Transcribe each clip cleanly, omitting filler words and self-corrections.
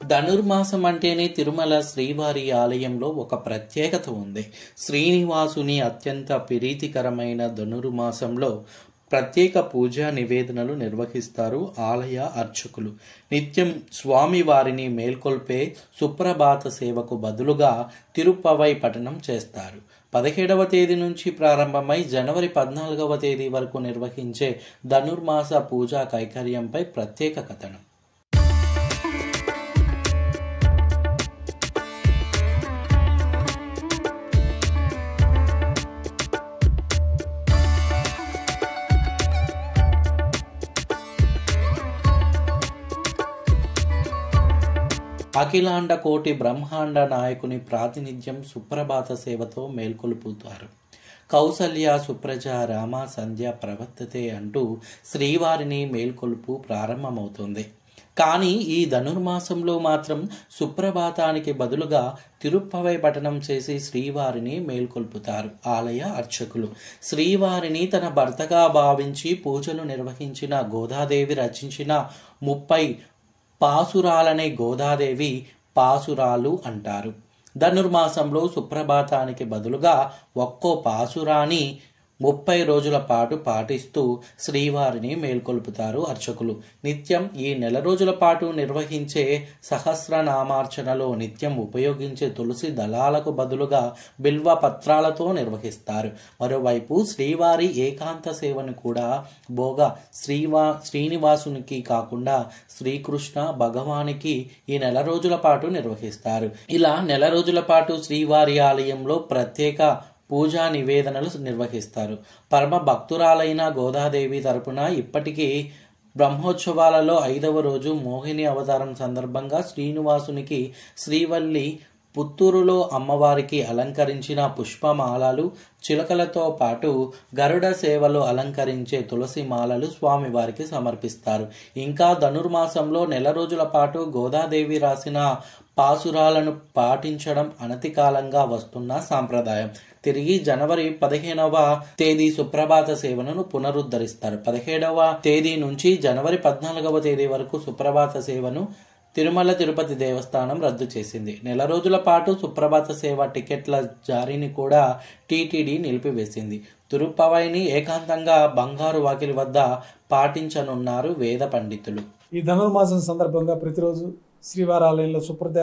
ధనుర్మాసం అంటేనే తిరుమల శ్రీవారి ఆలయంలో ఒక ప్రత్యేకత ఉంది. శ్రీనివాసుని అత్యంత ప్రీతికరమైన ధనుర్మాసంలో ప్రత్యేక పూజా నివేదనలు నిర్వహిస్తారు ఆలయ అర్చకులు. నిత్యం స్వామివారిని మేల్కొల్పే సుప్రభాత సేవకు బదులుగా తిరుప్పవై పఠనం చేస్తారు. 17వ తేదీ నుంచి ప్రారంభమై జనవరి 14వ తేదీ వరకు నిర్వహించే ధనుర్మాస పూజా కైంకర్యంపై ప్రత్యేక కథనం. అఖిలాండ కోటి బ్రహ్మాండ నాయకుని ప్రాతినిధ్యం సుప్రభాత సేవతో మేల్కొల్పుతారు. కౌసల్య సుప్రజ రామ సంధ్య ప్రవర్తతే అంటూ శ్రీవారిని మేల్కొల్పు ప్రారంభమవుతుంది. కానీ ఈ ధనుర్మాసంలో మాత్రం సుప్రభాతానికి బదులుగా తిరుప్పవై పఠనం చేసి శ్రీవారిని మేల్కొల్పుతారు ఆలయ అర్చకులు. శ్రీవారిని తన భర్తగా భావించి పూజలు నిర్వహించిన గోదాదేవి రచించిన 30 పాసురాలనే గోదాదేవి పాసురాలు అంటారు. ధనుర్మాసంలో సుప్రభాతానికి బదులుగా ఒక్కో పాసురాన్ని 30 రోజుల పాటు పాటిస్తూ శ్రీవారిని మేల్కొల్పుతారు అర్చకులు. నిత్యం ఈ నెల రోజుల పాటు నిర్వహించే సహస్రనామార్చనలో నిత్యం ఉపయోగించే తులసి దళాలకు బదులుగా బిల్వ పత్రాలతో నిర్వహిస్తారు. మరోవైపు శ్రీవారి ఏకాంత సేవను కూడా శ్రీనివాసునికి కాకుండా శ్రీకృష్ణ భగవానికి ఈ నెల రోజుల పాటు నిర్వహిస్తారు. ఇలా నెల రోజుల పాటు శ్రీవారి ఆలయంలో ప్రత్యేక పూజా నివేదనలు నిర్వహిస్తారు. పరమ భక్తురాలైన గోదాదేవి తరపున ఇప్పటికీ బ్రహ్మోత్సవాలలో 5వ రోజు మోహిని అవతారం సందర్భంగా శ్రీనివాసునికి శ్రీవల్లి పుత్తూరులో అమ్మవారికి అలంకరించిన పుష్పమాలలు, చిలకలతో పాటు గరుడ సేవలో అలంకరించే తులసి మాలలు స్వామివారికి సమర్పిస్తారు. ఇంకా ధనుర్మాసంలో నెల రోజుల పాటు గోదాదేవి రాసిన పాసురాలను పాటించడం అనతి కాలంగా వస్తున్న సాంప్రదాయం. తిరిగి జనవరి 15వ తేదీ సుప్రభాత సేవను పునరుద్ధరిస్తారు. 17వ తేదీ నుంచి జనవరి 14వ తేదీ వరకు సుప్రభాత సేవను తిరుమల తిరుపతి దేవస్థానం రద్దు చేసింది. నెల రోజుల పాటు సుప్రభాత సేవ టికెట్ల జారీని కూడా టీటీడీ నిలిపివేసింది. తిరుప్పవైని ఏకాంతంగా బంగారు వాకిలి వద్ద పాటించనున్నారు వేద పండితులు. ఈ ధనుర్మాసం సందర్భంగా ప్రతిరోజు శ్రీవారాలయంలో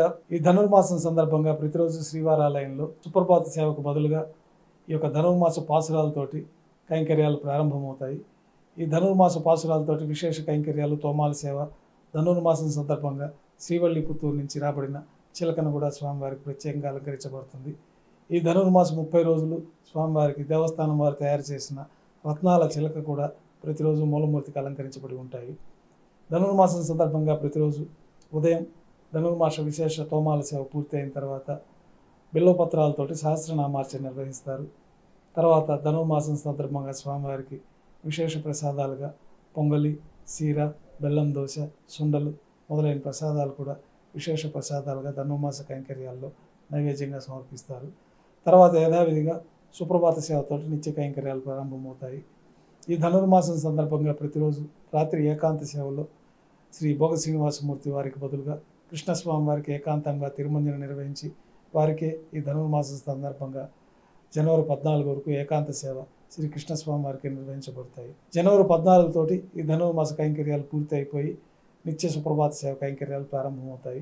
సుప్రభాత సేవకు బదులుగా ఈ యొక్క ధనుర్మాస పాసురాలతోటి కైంకర్యాలు ప్రారంభమవుతాయి. ఈ ధనుర్మాస పాసురాలతోటి విశేష కైంకర్యాలు, తోమాల సేవ, ధనుర్మాసం సందర్భంగా శ్రీవల్లి పుత్తూరు నుంచి రాబడిన చిలకను కూడా స్వామివారికి ప్రత్యేకంగా అలంకరించబడుతుంది. ఈ ధనుర్మాసం 30 రోజులు స్వామివారికి దేవస్థానం వారు తయారు చేసిన రత్నాల చిలక కూడా ప్రతిరోజు మూలమూర్తికి అలంకరించబడి ఉంటాయి. ధనుర్మాసం సందర్భంగా ప్రతిరోజు ఉదయం ధనుర్మాస విశేష తోమాల సేవ పూర్తి అయిన తర్వాత బిల్వపత్రాలతోటి సహస్రనామార్చన నిర్వహిస్తారు. తర్వాత ధనుర్మాసం సందర్భంగా స్వామివారికి విశేష ప్రసాదాలుగా పొంగలి, సీర, బెల్లం దోశ, సుండలు మొదలైన ప్రసాదాలు కూడా విశేష ప్రసాదాలుగా ధనుర్మాస కైంకర్యాల్లో నైవేద్యంగా సమర్పిస్తారు. తర్వాత యథావిధిగా సుప్రభాత సేవతోటి నిత్య కైంకర్యాలు ప్రారంభమవుతాయి. ఈ ధనుర్మాసం సందర్భంగా ప్రతిరోజు రాత్రి ఏకాంత సేవలో శ్రీ భోగ శ్రీనివాసమూర్తి వారికి బదులుగా కృష్ణస్వామి వారికి ఏకాంతంగా తిరుమంజన నిర్వహించి వారికే ఈ ధనుర్మాసం సందర్భంగా జనవరి 14 వరకు ఏకాంత సేవ శ్రీ కృష్ణస్వామి వారికి నిర్వహించబడతాయి. జనవరి 14 తోటి ఈ ధనుర్మాస కైంకర్యాలు పూర్తి అయిపోయి నిత్య సుప్రభాత సేవ కైంకర్యాలు ప్రారంభమవుతాయి.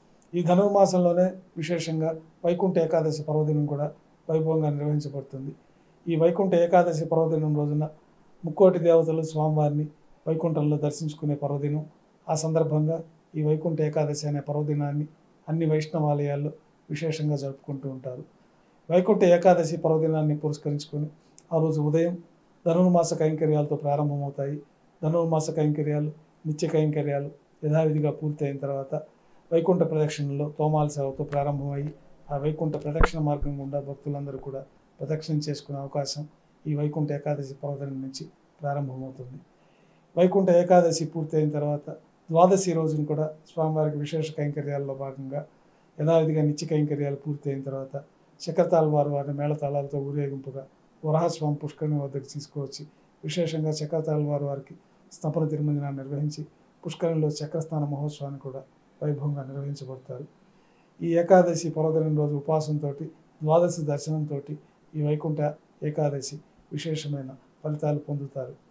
ఈ ధనుర్మాసంలోనే విశేషంగా వైకుంఠ ఏకాదశి పర్వదినం కూడా వైభవంగా నిర్వహించబడుతుంది. ఈ వైకుంఠ ఏకాదశి పర్వదినం రోజున ముక్కోటి దేవతలు స్వామివారిని వైకుంఠంలో దర్శించుకునే పర్వదినం. ఆ సందర్భంగా ఈ వైకుంఠ ఏకాదశి అనే పర్వదినాన్ని అన్ని వైష్ణవాలయాల్లో విశేషంగా జరుపుకుంటూ ఉంటారు. వైకుంఠ ఏకాదశి పర్వదినాన్ని పురస్కరించుకొని ఆ రోజు ఉదయం ధనుర్మాస కైంకర్యాలతో ప్రారంభమవుతాయి. ధనుర్మాస కైంకర్యాలు, నిత్య కైంకర్యాలు యథావిధిగా పూర్తి అయిన తర్వాత వైకుంఠ ప్రదక్షిణలో తోమాల సేవతో ప్రారంభమయ్యి ఆ వైకుంఠ ప్రదక్షిణ మార్గం గుండా భక్తులందరూ కూడా ప్రదక్షిణ చేసుకునే అవకాశం ఈ వైకుంఠ ఏకాదశి పర్వదినం నుంచి ప్రారంభమవుతుంది. వైకుంఠ ఏకాదశి పూర్తి అయిన తర్వాత ద్వాదశి రోజున కూడా స్వామివారికి విశేష కైంకర్యాల్లో భాగంగా యథావిధిగా నిత్య కైంకర్యాలు పూర్తి అయిన తర్వాత చక్రతాళవారు వారి మేళతాళాలతో ఊరేగింపుగా వరాహస్వామి పుష్కరిణి వద్దకు తీసుకువచ్చి విశేషంగా చక్రతాళవారు వారికి స్తపన తిరుమంజనాన్ని నిర్వహించి పుష్కరిణిలో చక్రస్నాన మహోత్సవాన్ని కూడా వైభవంగా నిర్వహించబడతారు. ఈ ఏకాదశి పర్వదినం రోజు ఉపవాసంతో, ద్వాదశి దర్శనంతో ఈ వైకుంఠ ఏకాదశి విశేషమైన ఫలితాలు పొందుతారు.